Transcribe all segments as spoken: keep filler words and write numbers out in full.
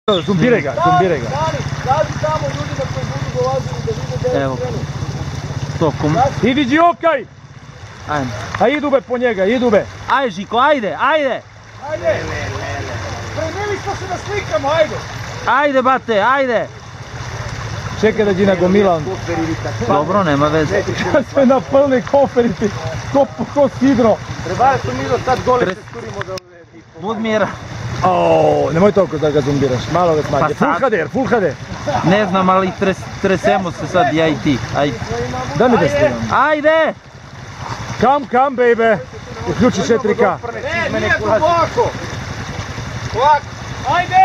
Zumbiraj ga, zumbiraj ga. Kaži tamo ljudima koji budu dolazili da vide gdje je Evo. krenu. Tokom. Idi Đokaj! Ajde. A idu be po njega, idu be. Ajde Žiko, ajde, ajde. Ajde! Premili smo se da slikamo, ajde! Ajde bate, ajde. Čekaj da ti nagomila on. Dobro, nema veze. Kad se napълни коферите, ko, ko sidro. Trebali su mi do sad dole se sturimo da ove... Budmir, O, nemoj toliko da ga zumbiraš, malo ga smanji. Pa Full sad- H D R, full H D. ne znam, ali tres, tresemo se sad ja i ti. Ajde. Da mi da snimam. Ajde! Come, come, baby. Uključi četiri K. E, nije to ovako! Ovako! Ajde!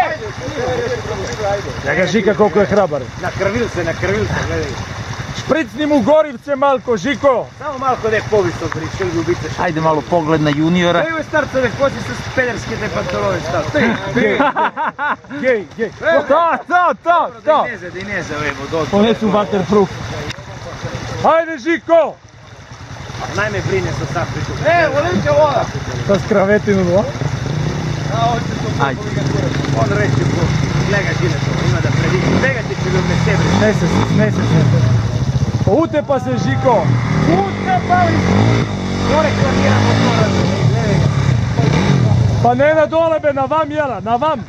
Ja ga Žika koliko je hrabar. Nakrvil se, nakrvil se, gledaj. Špricni mu gorivce malko, Žiko. Samo malo kod je poviso, brišeli ljubice. Ajde malo pogled na juniora. Evo je starcove kosi sa pederske te pantalone stav. Gej, gej, gej. To, to, to, to. Dineze, dineze, evo, dođe. Ponesu waterproof. Ajde, Žiko. Najme brine sa sapričom. E, volite voda! Sa skravetinu, no? Ajde. On reče, gledaj žile to, ima da prediti. Begati će ljubne sebre. Snese se, snese se. Utepa se, Žiko. Utepali! Gore klaniramo to, gledaj ga. Pa ne na dole be, na vam jela, na vam.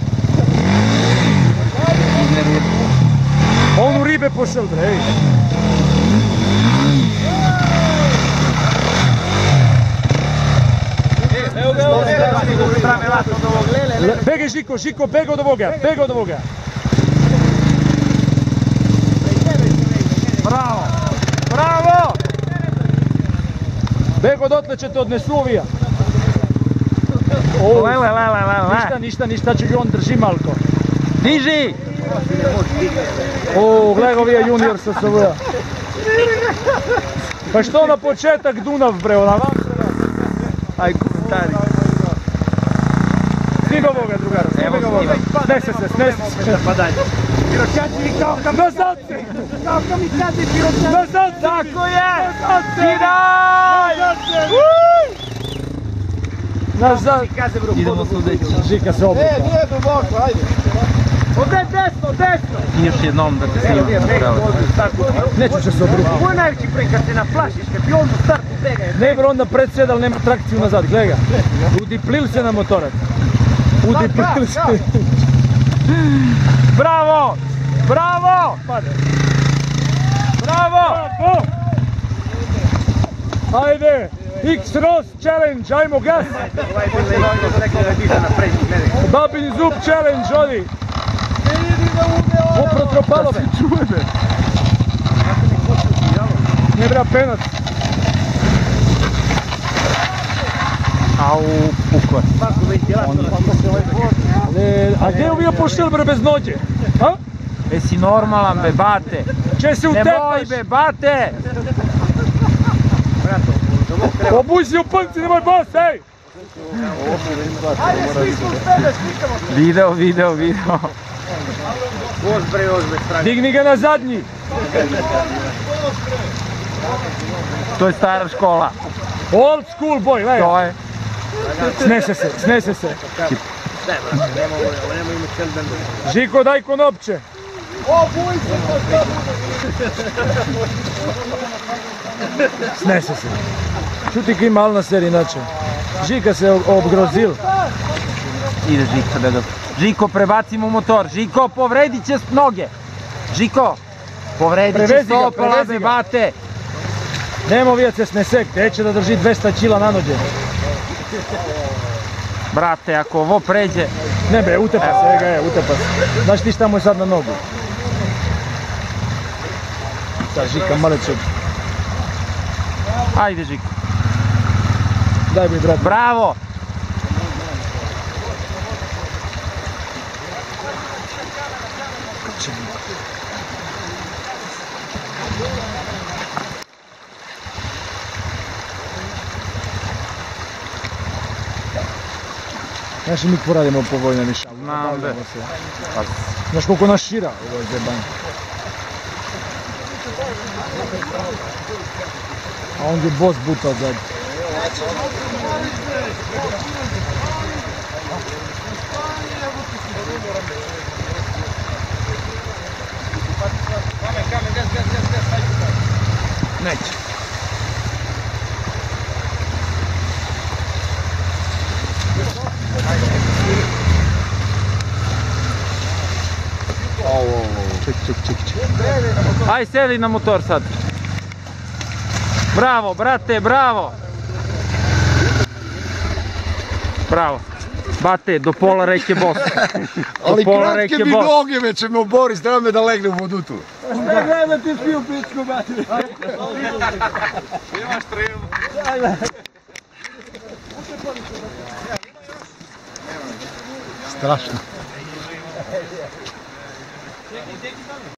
On u ribe pošel, bre, ej. Evo ga, evo ga, strane latno do ovog lele. Le- Begaj, Žiko, Žiko, bega od ovoga, bega od ovoga. Bravo, bravo! Bego odotle će te odnesu ovija. O, Le, le, le, le, le, ništa, le. ništa, ništa će ga on drži malko. Diži! O, gledaj ovija junior sa S V-a. Pa što na početak Dunav, bre, ona vam treba. Aj, komentari. Snima ovoga, drugara, snima ga ovoga. Snese se, snese se. Pa dalje. Piroćaci kao kam... Nazad se! Kao kamikaze piroćaci. Nazad se! Tako je! Nazad se! Kidaj! Nazad se! Nazad! Kamikaze bro, Idemo sudeći. Žika se obuka. E, nije duboko, ajde. Ode desno, desno. I još jednom da te Evo, snimam nije pravo. preko, ovdje startu. Neću se se obruti. Ovo je najveći pren kad se naplašiš, kad ti on u startu bega. Ne, bro, onda predsjeda, ali nema trakciju nazad, gledaj ga. Udiplil se na motorac. Udiplil se. Bravo! Bravo! Pade. Bravo! Ajde! X-Ross Challenge, ajmo gas! Ovaj je bilo da rekao da je diža napred, gledaj. Babin zub challenge, odi! O, protropalo se čuje me! Ne bra penac! Au, pukvar. Svako ventilator. Ale, a gdje je uvijek poštel bre bez nođe? A? Jesi normalan be, bate. Če se Nemoj utepaš? be, bate. Brato, do mog treba. Obuj si u pnci, nemoj bos, ej! Ajde, svi su uz tebe, slikamo se. Video, video, video. Voz bre, voz bre, strane. Digni ga na zadnji! To je stara škola. Old school boy, gledaj! To je. Snese se, snese se. Ne, brate, nema ovo, ovo nema ima cijeli dan. Žiko, daj konopće. O, buj se, to što Snese se. Čuti ki mal na seri inače. Žika se ob- obgrozil. Ide Žiko da ga... Žiko, prebacimo motor. Žiko, povredit će noge. Žiko, povredit će Prevezi ga, stopala prevezi be, ga. bate. Nemo vijac se snesek, neće da drži dvesta kila na nođe. Brate, ako ovo pređe... Ne be, utepa se, ega je, utepa se. Znaš ti šta mu je sad na nogu? Sad Žika maleće. Ajde Žiko. Daj mi brat. Bravo! Znaš i mi poradimo po vojne niša. Znam be. Pa, Znaš koliko nas šira ovo je zeban. A on je boss buta zad. Neće. Ček, ček, ček, ček. Aj, sedi na motor sad. Bravo, brate, bravo. Bravo. Bate, do pola reke Bos. Ali kratke mi noge već me Boris, treba me da legne u vodutu. Ne gleda ti svi u pičku, bate. Imaš tremu. Strašno.